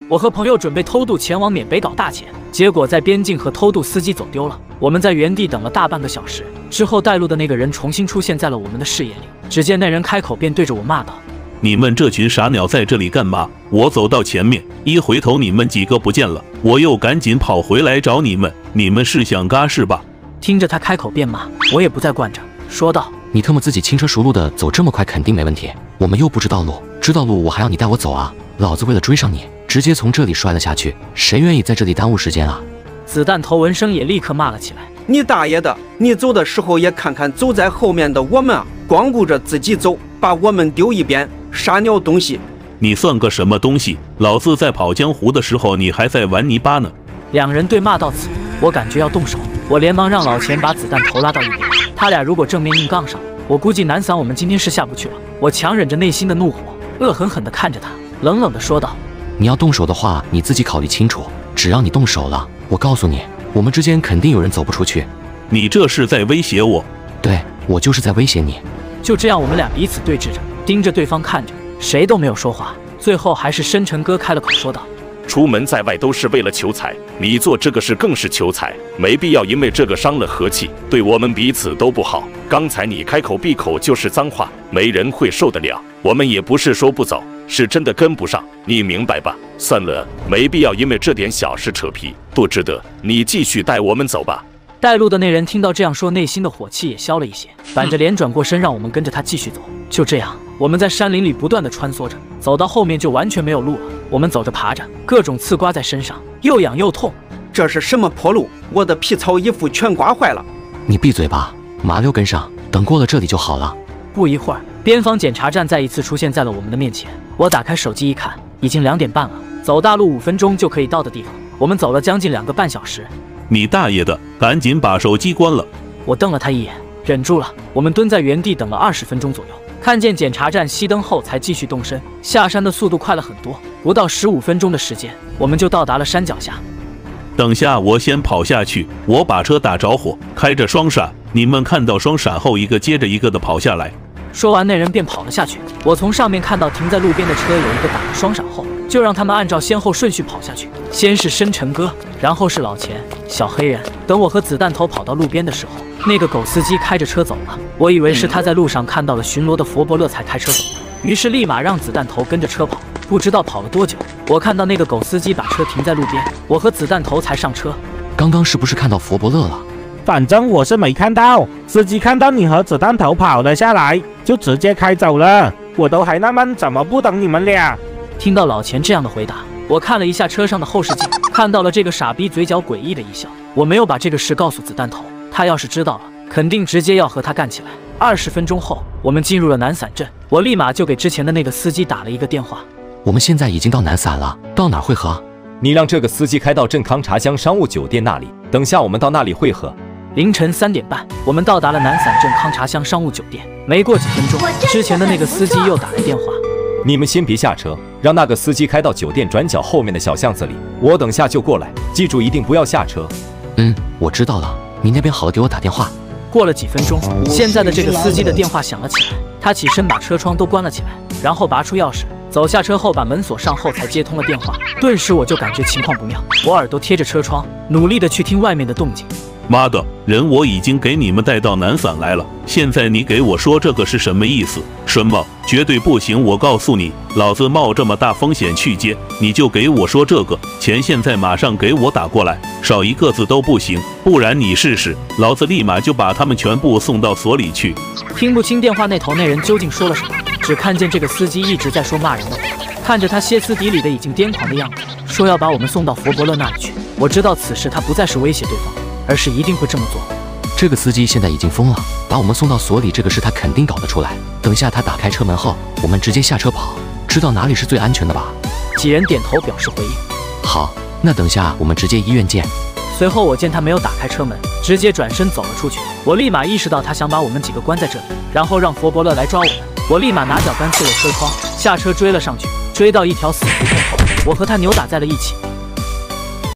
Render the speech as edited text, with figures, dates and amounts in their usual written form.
我和朋友准备偷渡前往缅北搞大钱，结果在边境和偷渡司机走丢了。我们在原地等了大半个小时，之后带路的那个人重新出现在了我们的视野里。只见那人开口便对着我骂道：“ 你们这群傻鸟在这里干嘛？我走到前面，一回头你们几个不见了，我又赶紧跑回来找你们，你们是想嘎是吧？” 听着他开口便骂，我也不再惯着，说道：“ 你特么自己轻车熟路的走这么快，肯定没问题。我们又不知道路，知道路我还要你带我走啊？老子为了追上你，直接从这里摔了下去，谁愿意在这里耽误时间啊？” 子弹头闻声也立刻骂了起来：“ 你大爷的！你走的时候也看看走在后面的我们啊，光顾着自己走，把我们丢一边，傻鸟东西！ 你算个什么东西？老子在跑江湖的时候，你还在玩泥巴呢！” 两人对骂到此，我感觉要动手，我连忙让老钱把子弹头拉到一边。他俩如果正面硬杠上，我估计南伞我们今天是下不去了。我强忍着内心的怒火，恶狠狠地看着他，冷冷地说道：“ 你要动手的话，你自己考虑清楚。只要你动手了，我告诉你，我们之间肯定有人走不出去。” 你这是在威胁我？ 对，我就是在威胁你。 就这样，我们俩彼此对峙着，盯着对方看着，谁都没有说话。最后还是深沉哥开了口说道：“ 出门在外都是为了求财，你做这个事更是求财，没必要因为这个伤了和气，对我们彼此都不好。刚才你开口闭口就是脏话，没人会受得了。我们也不是说不走，是真的跟不上，你明白吧？算了，没必要因为这点小事扯皮，不值得。你继续带我们走吧。” 带路的那人听到这样说，内心的火气也消了一些，板着脸转过身，让我们跟着他继续走。就这样，我们在山林里不断的穿梭着，走到后面就完全没有路了。我们走着爬着，各种刺刮在身上，又痒又痛。 这是什么破路？我的皮草衣服全刮坏了！ 你闭嘴吧，麻溜跟上，等过了这里就好了。 不一会儿，边防检查站再一次出现在了我们的面前。我打开手机一看，已经2点半了，走大路5分钟就可以到的地方，我们走了将近2个半小时。 你大爷的，赶紧把手机关了！ 我瞪了他一眼，忍住了。我们蹲在原地等了20分钟左右，看见检查站熄灯后才继续动身。下山的速度快了很多，不到15分钟的时间，我们就到达了山脚下。 等下我先跑下去，我把车打着火，开着双闪，你们看到双闪后一个接着一个的跑下来。 说完，那人便跑了下去。我从上面看到停在路边的车有一个打了双闪后，就让他们按照先后顺序跑下去。先是深沉哥，然后是老钱、小黑人。等我和子弹头跑到路边的时候，那个狗司机开着车走了。我以为是他在路上看到了巡逻的佛伯乐才开车走的，于是立马让子弹头跟着车跑。不知道跑了多久，我看到那个狗司机把车停在路边，我和子弹头才上车。 刚刚是不是看到佛伯乐了？ 反正我是没看到，司机看到你和子弹头跑了下来，就直接开走了。我都还纳闷怎么不等你们俩。 听到老钱这样的回答，我看了一下车上的后视镜，看到了这个傻逼嘴角诡异的一笑。我没有把这个事告诉子弹头，他要是知道了，肯定直接要和他干起来。20分钟后，我们进入了南伞镇，我立马就给之前的那个司机打了一个电话。 我们现在已经到南伞了，到哪儿汇合？ 你让这个司机开到镇康茶乡商务酒店那里，等下我们到那里汇合。 凌晨3点半，我们到达了南伞镇康茶乡商务酒店。没过几分钟，之前的那个司机又打来电话。 你们先别下车，让那个司机开到酒店转角后面的小巷子里，我等下就过来。记住，一定不要下车。 我知道了。你那边好了，给我打电话。 过了几分钟，现在的这个司机的电话响了起来。他起身把车窗都关了起来，然后拔出钥匙，走下车后把门锁上后才接通了电话。顿时我就感觉情况不妙，我耳朵贴着车窗，努力的去听外面的动静。 妈的，人我已经给你们带到南伞来了，现在你给我说这个是什么意思？什么？绝对不行！我告诉你，老子冒这么大风险去接，你就给我说这个钱，现在马上给我打过来，少一个字都不行，不然你试试，老子立马就把他们全部送到所里去。 听不清电话那头那人究竟说了什么，只看见这个司机一直在说骂人的话，看着他歇斯底里的已经癫狂的样子，说要把我们送到佛伯乐那里去。我知道此时他不再是威胁对方，而是一定会这么做。 这个司机现在已经疯了，把我们送到所里，这个事他肯定搞得出来。等下他打开车门后，我们直接下车跑，知道哪里是最安全的吧？ 几人点头表示回应。 好，那等下我们直接医院见。 随后我见他没有打开车门，直接转身走了出去。我立马意识到他想把我们几个关在这里，然后让佛伯乐来抓我们。我立马拿脚杆刺了车窗，下车追了上去，追到一条死胡同后，我和他扭打在了一起。